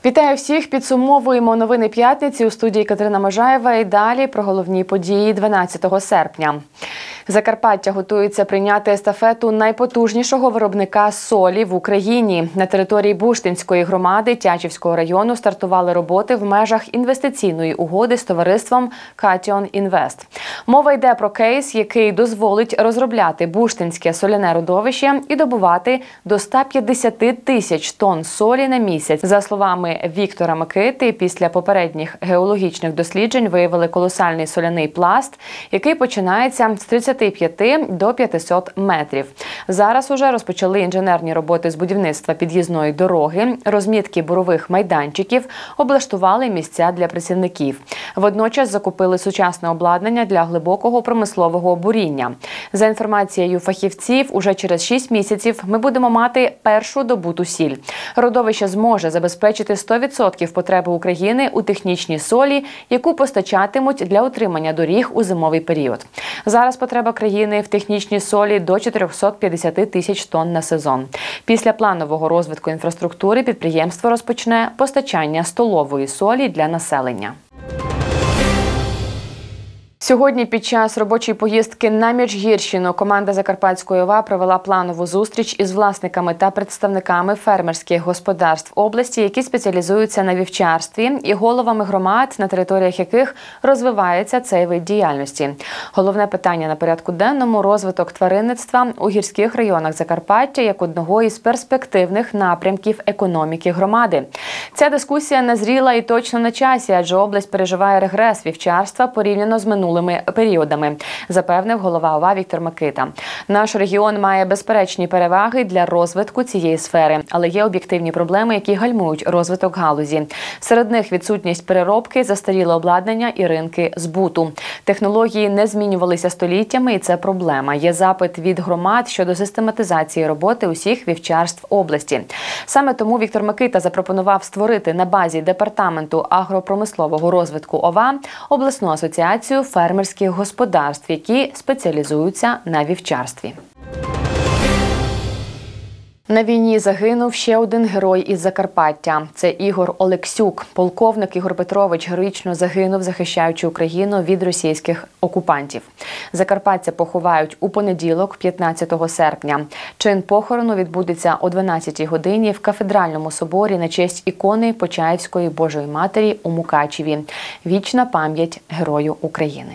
Вітаю всіх! Підсумовуємо новини п'ятниці у студії Катерина Можаєва і далі про головні події 12 серпня. Закарпаття готується прийняти естафету найпотужнішого виробника солі в Україні. На території Буштинської громади Тячівського району стартували роботи в межах інвестиційної угоди з товариством Катіон Інвест. Мова йде про кейс, який дозволить розробляти буштинське соляне родовище і добувати до 150 тисяч тонн солі на місяць. За словами Віктора Микити, після попередніх геологічних досліджень виявили колосальний соляний пласт, який починається з 35 до 500 метрів. Зараз уже розпочали інженерні роботи з будівництва під'їзної дороги, розмітки бурових майданчиків, облаштували місця для працівників. Водночас закупили сучасне обладнання для глибокого промислового буріння. За інформацією фахівців, уже через 6 місяців ми будемо мати першу добуту сіль. Родовище зможе забезпечити 100% потреби України у технічній солі, яку постачатимуть для утримання доріг у зимовий період. Зараз потреба країни в технічній солі до 450 тисяч тонн на сезон. Після планового розвитку інфраструктури підприємство розпочне постачання столової солі для населення. Сьогодні під час робочої поїздки на Міжгірщину команда Закарпатської ОВА провела планову зустріч із власниками та представниками фермерських господарств області, які спеціалізуються на вівчарстві, і головами громад, на територіях яких розвивається цей вид діяльності. Головне питання на порядку денному – розвиток тваринництва у гірських районах Закарпаття як одного із перспективних напрямків економіки громади. Ця дискусія назріла і точно на часі, адже область переживає регрес вівчарства порівняно з минулими періодами, запевнив голова ОВА Віктор Микита. Наш регіон має безперечні переваги для розвитку цієї сфери, але є об'єктивні проблеми, які гальмують розвиток галузі. Серед них відсутність переробки, застаріле обладнання і ринки збуту. Технології не змінювалися століттями, і це проблема. Є запит від громад щодо систематизації роботи усіх вівчарств області. Саме тому Віктор Микита запропонував створити на базі Департаменту агропромислового розвитку ОВА обласну асоціацію фермерських господарств, які спеціалізуються на вівчарстві. На війні загинув ще один герой із Закарпаття. Це Ігор Олексюк. Полковник Ігор Петрович героїчно загинув, захищаючи Україну від російських окупантів. Закарпатця поховають у понеділок, 15 серпня. Чин похорону відбудеться о 12-й годині в Кафедральному соборі на честь ікони Почаївської Божої Матері у Мукачеві. Вічна пам'ять Герою України.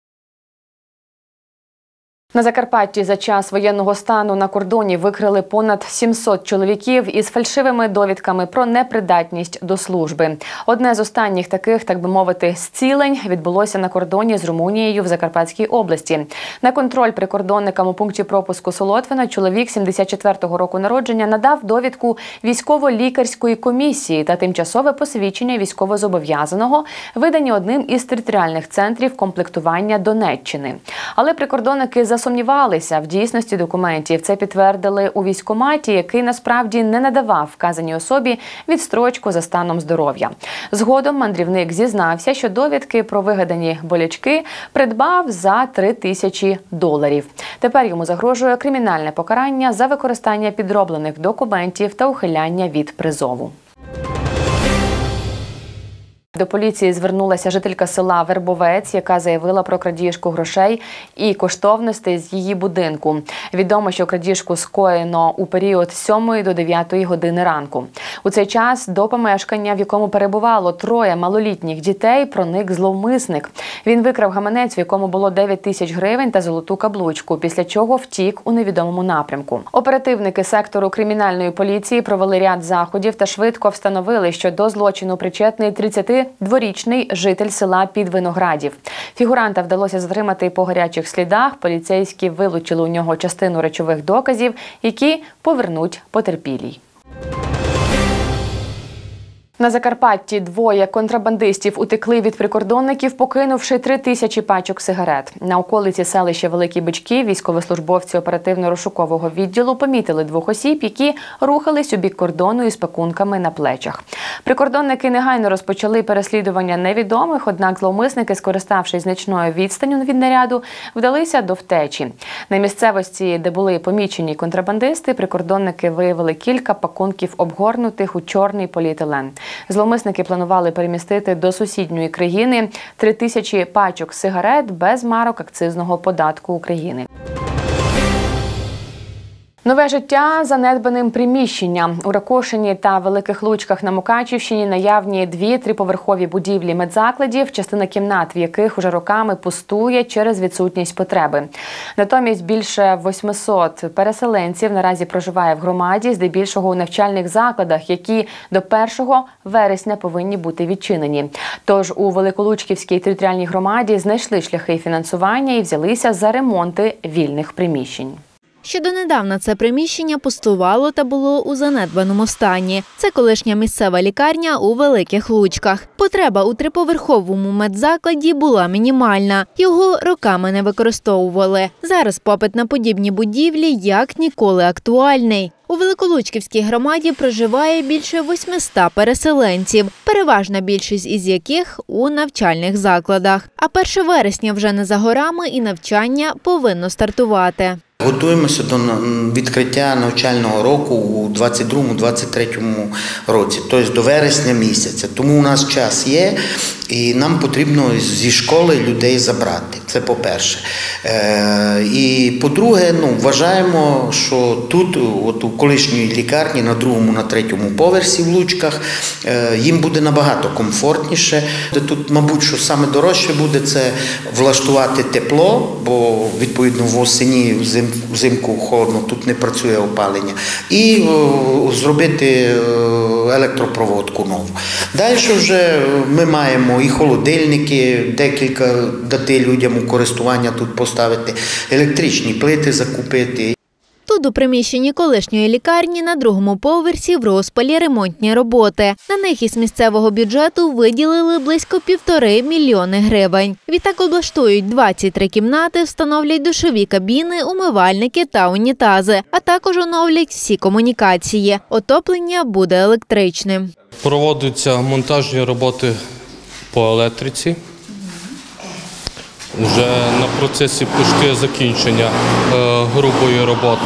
На Закарпатті за час воєнного стану на кордоні викрили понад 700 чоловіків із фальшивими довідками про непридатність до служби. Одне з останніх таких, так би мовити, зцілень відбулося на кордоні з Румунією в Закарпатській області. На контроль прикордонникам у пункті пропуску Солотвина чоловік 74-го року народження надав довідку військово-лікарської комісії та тимчасове посвідчення військовозобов'язаного, видані одним із територіальних центрів комплектування Донеччини. Але прикордонники засумнівалися в дійсності документів. Це підтвердили у військкоматі, який насправді не надавав вказаній особі відстрочку за станом здоров'я. Згодом мандрівник зізнався, що довідки про вигадані болячки придбав за $3000. Тепер йому загрожує кримінальне покарання за використання підроблених документів та ухиляння від призову. До поліції звернулася жителька села Вербовець, яка заявила про крадіжку грошей і коштовностей з її будинку. Відомо, що крадіжку скоєно у період з 7 до 9 години ранку. У цей час до помешкання, в якому перебувало 3 малолітніх дітей, проник зловмисник. Він викрав гаманець, в якому було 9000 гривень та золоту каблучку, після чого втік у невідомому напрямку. Оперативники сектору кримінальної поліції провели ряд заходів та швидко встановили, що до злочину причетний 32-річний житель села Підвиноградів. Фігуранта вдалося затримати по гарячих слідах. Поліцейські вилучили у нього частину речових доказів, які повернуть потерпілій. На Закарпатті 2 контрабандистів утекли від прикордонників, покинувши 3000 пачок сигарет. На околиці селища Великі Бички військовослужбовці оперативно-розшукового відділу помітили 2 осіб, які рухались у бік кордону із пакунками на плечах. Прикордонники негайно розпочали переслідування невідомих, однак зловмисники, скориставшись значною відстанню від наряду, вдалися до втечі. На місцевості, де були помічені контрабандисти, прикордонники виявили кілька пакунків, обгорнутих у чорний поліетилен. Зловмисники планували перемістити до сусідньої країни 3000 пачок сигарет без марок акцизного податку України. Нове життя занедбаним приміщенням. У Ракошині та Великих Лучках на Мукачівщині наявні 2-3-поверхові будівлі медзакладів, частина кімнат в яких уже роками пустує через відсутність потреби. Натомість більше 800 переселенців наразі проживає в громаді, здебільшого у навчальних закладах, які до 1 вересня повинні бути відчинені. Тож у Великолучківській територіальній громаді знайшли шляхи фінансування і взялися за ремонти вільних приміщень. Ще донедавна це приміщення пустувало та було у занедбаному стані. Це колишня місцева лікарня у Великих Лучках. Потреба у 3-поверховому медзакладі була мінімальна. Його роками не використовували. Зараз попит на подібні будівлі як ніколи актуальний. У Великолучківській громаді проживає більше 800 переселенців, переважна більшість із яких у навчальних закладах. А 1 вересня вже не за горами і навчання повинно стартувати. Готуємося до відкриття навчального року у 2022-2023 році, тобто до вересня місяця. Тому у нас час є і нам потрібно зі школи людей забрати. Це по-перше. І по-друге, вважаємо, що тут, от у колишньої лікарні, на 2-му, на 3-му поверсі в Лучках, їм буде набагато комфортніше. Тут, мабуть, що саме дорожче буде, це влаштувати тепло, бо, відповідно, восені, взимку холодно, тут не працює опалення, і зробити електропроводку нову. Далі вже ми маємо і холодильники, декілька дати людям у користування тут поставити, електричні плити закупити. Тут у приміщенні колишньої лікарні на 2-му поверсі в розпалі ремонтні роботи. На них із місцевого бюджету виділили близько 1,5 мільйони гривень. Відтак облаштують 23 кімнати, встановлять душові кабіни, умивальники та унітази, а також оновлять всі комунікації. Отоплення буде електричним. Проводяться монтажні роботи по електриці. Вже на процесі почти закінчення грубої роботи.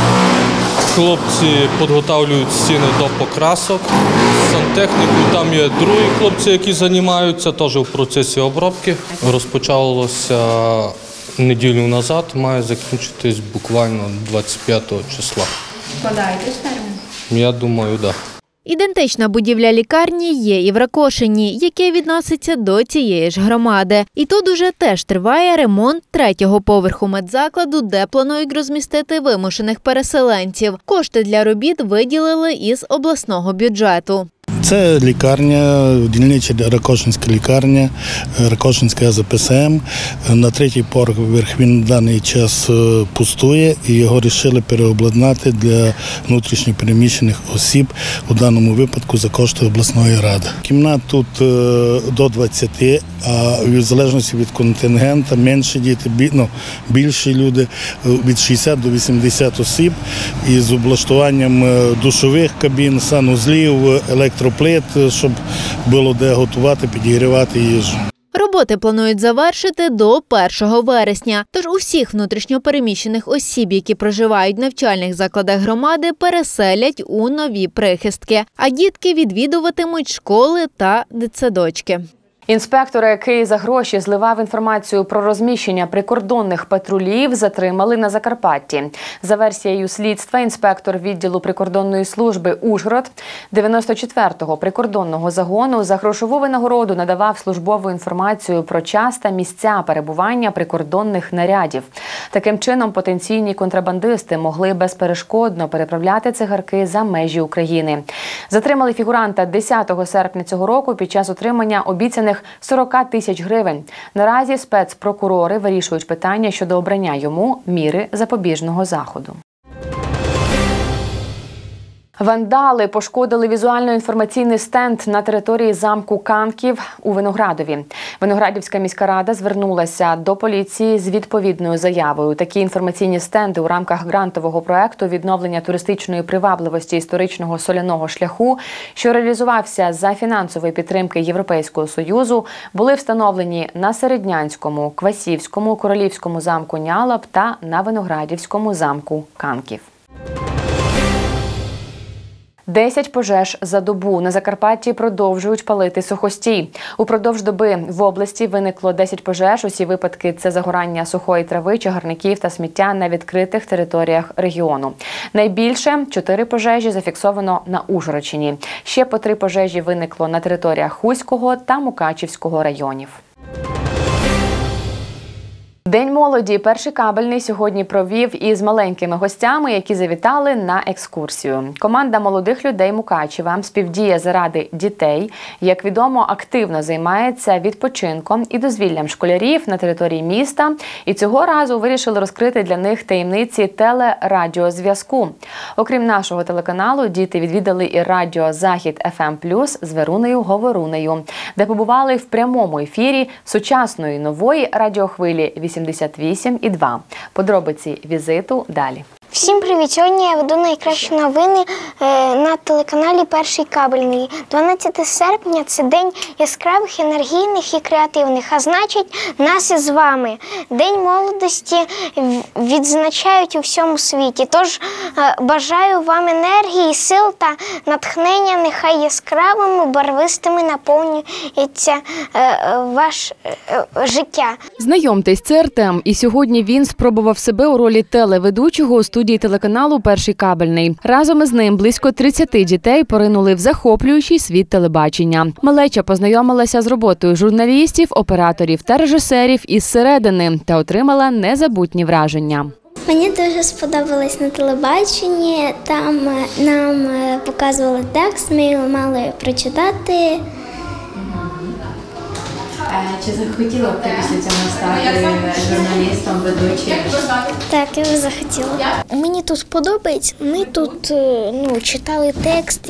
Хлопці підготовлюють стіни до покрасок. Сантехніку, там є другі хлопці, які займаються, теж в процесі обробки. Розпочалося неділю назад, має закінчитись буквально 25 числа. Складаєтесь термін? Я думаю, так. Ідентична будівля лікарні є і в Ракошині, яке відноситься до цієї ж громади. І тут уже теж триває ремонт 3-го поверху медзакладу, де планують розмістити вимушених переселенців. Кошти для робіт виділили із обласного бюджету. Це лікарня, дільнича Ракошинська лікарня, Ракошинська ЗПСМ. На 3-й поверх він в даний час пустує і його вирішили переобладнати для внутрішньопереміщених осіб, у даному випадку за кошти обласної ради. Кімнат тут до 20, а в залежності від контингенту менші діти, більші люди, від 60 до 80 осіб із облаштуванням душових кабін, санузлів, електроплит, щоб було де готувати, підігрівати їжу. Роботи планують завершити до 1 вересня. Тож усіх внутрішньопереміщених осіб, які проживають в навчальних закладах громади, переселять у нові прихистки. А дітки відвідуватимуть школи та дитсадочки. Інспектора, який за гроші зливав інформацію про розміщення прикордонних патрулів, затримали на Закарпатті. За версією слідства, інспектор відділу прикордонної служби Ужгород 94-го прикордонного загону за грошову винагороду надавав службову інформацію про час та місця перебування прикордонних нарядів. Таким чином, потенційні контрабандисти могли безперешкодно переправляти цигарки за межі України. Затримали фігуранта 10 серпня цього року під час отримання обіцяних 40 тисяч гривень. Наразі спецпрокурори вирішують питання щодо обрання йому міри запобіжного заходу. Вандали пошкодили візуально-інформаційний стенд на території замку Канків у Виноградові. Виноградівська міська рада звернулася до поліції з відповідною заявою. Такі інформаційні стенди у рамках грантового проекту відновлення туристичної привабливості історичного соляного шляху, що реалізувався за фінансової підтримки Європейського Союзу, були встановлені на Середнянському, Квасівському, Королівському замку Нялаб та на Виноградівському замку Канків. 10 пожеж за добу. На Закарпатті продовжують палити сухостій. Упродовж доби в області виникло 10 пожеж. Усі випадки – це загорання сухої трави, чагарників та сміття на відкритих територіях регіону. Найбільше 4 пожежі зафіксовано на Ужгородщині. Ще по 3 пожежі виникло на територіях Хуського та Мукачівського районів. День молоді перший кабельний сьогодні провів із маленькими гостями, які завітали на екскурсію. Команда молодих людей Мукачева «Співдія заради дітей», як відомо, активно займається відпочинком і дозвіллям школярів на території міста. І цього разу вирішили розкрити для них таємниці телерадіозв'язку. Окрім нашого телеканалу, діти відвідали і радіо «Захід FM+» з Верунею Говорунею, де побували в прямому ефірі сучасної нової радіохвилі 88,2. Подробиці візиту далі. Всім привіт! Сьогодні я веду найкращі новини на телеканалі «Перший кабельний». 12 серпня – це день яскравих, енергійних і креативних, а значить, нас із вами. День молодості відзначають у всьому світі. Тож бажаю вам енергії, сил та натхнення. Нехай яскравими, барвистими наповнюється ваше життя. Знайомтесь, це Артем. І сьогодні він спробував себе у ролі телеведучого у студії телеканалу «Перший кабельний». Разом із ним близько 30 дітей поринули в захоплюючий світ телебачення. Малеча познайомилася з роботою журналістів, операторів та режисерів із середини та отримала незабутні враження. Мені дуже сподобалось на телебаченні. Там нам показували текст, ми його мали прочитати. Чи захотіла б ти після цього стати журналістом, ведучим? Так, я вже захотіла. Мені тут подобається. Ми тут читали текст,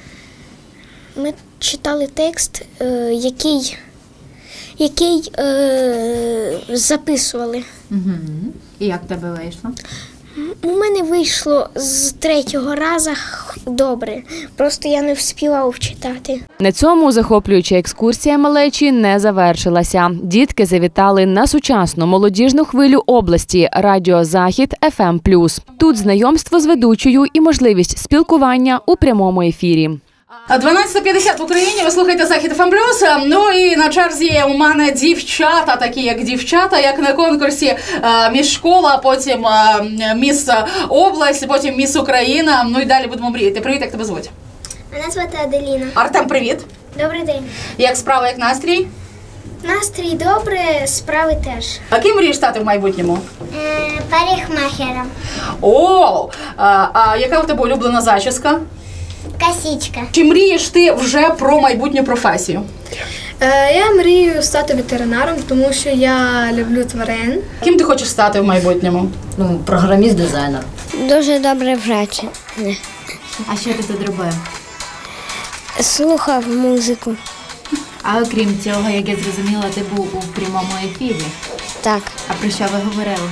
який записували. І як в тебе вийшло? У мене вийшло з 3-го разу добре, просто я не встигла читати. На цьому захоплююча екскурсія малечі не завершилася. Дітки завітали на сучасну молодіжну хвилю області радіо «Захід FM+». Тут знайомство з ведучою і можливість спілкування у прямому ефірі. 12:50 в Україні, ви слухаєте «Захід FM+». Ну і на черзі у мене дівчата, такі як дівчата, як на конкурсі «Міс Школа», потім «Міс Область», потім «Міс Україна». Ну і далі будемо мріяти. Привіт, як тебе звуть? Мене звати Аделіна. Артем, привіт. Добрий день. Як справа, як настрій? Настрій добре, справи теж. А ким мрієш стати в майбутньому? Парикмахером. О, а яка у тебе улюблена зачіска? Косичка. Чи мрієш ти вже про майбутню професію? Я мрію стати ветеринаром, тому що я люблю тварин. Ким ти хочеш стати в майбутньому? Програміст-дизайнер. Дуже добре враження. А що ти тут робив? Слухав музику. А окрім цього, як я зрозуміла, ти був у прямому ефірі. Так. А про що ви говорили?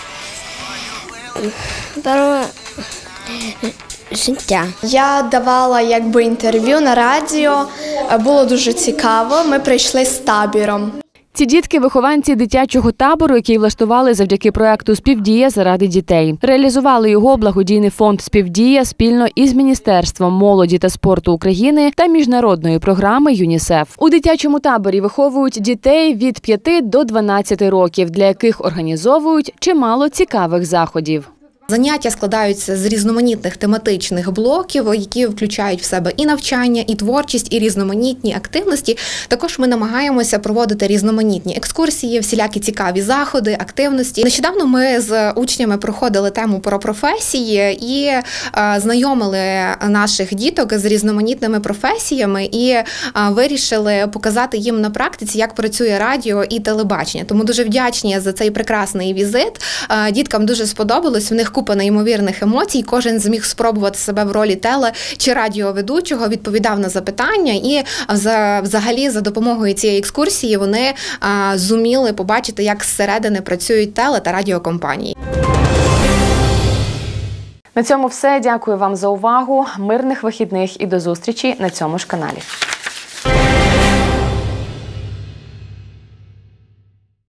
Про життя. Я давала інтерв'ю на радіо, було дуже цікаво, ми прийшли з табором. Ці дітки – вихованці дитячого табору, який влаштували завдяки проекту «Співдія заради дітей». Реалізували його благодійний фонд «Співдія» спільно із Міністерством молоді та спорту України та міжнародної програми ЮНІСЕФ. У дитячому таборі виховують дітей від 5 до 12 років, для яких організовують чимало цікавих заходів. Заняття складаються з різноманітних тематичних блоків, які включають в себе і навчання, і творчість, і різноманітні активності. Також ми намагаємося проводити різноманітні екскурсії, всілякі цікаві заходи, активності. Нещодавно ми з учнями проходили тему про професії і знайомили наших діток з різноманітними професіями і вирішили показати їм на практиці, як працює радіо і телебачення. Тому дуже вдячні за цей прекрасний візит. Діткам дуже сподобалось, в них купа неймовірних емоцій, кожен зміг спробувати себе в ролі теле- чи радіоведучого, відповідав на запитання і взагалі за допомогою цієї екскурсії вони зуміли побачити, як зсередини працюють теле- та радіокомпанії. На цьому все. Дякую вам за увагу. Мирних вихідних і до зустрічі на цьому ж каналі.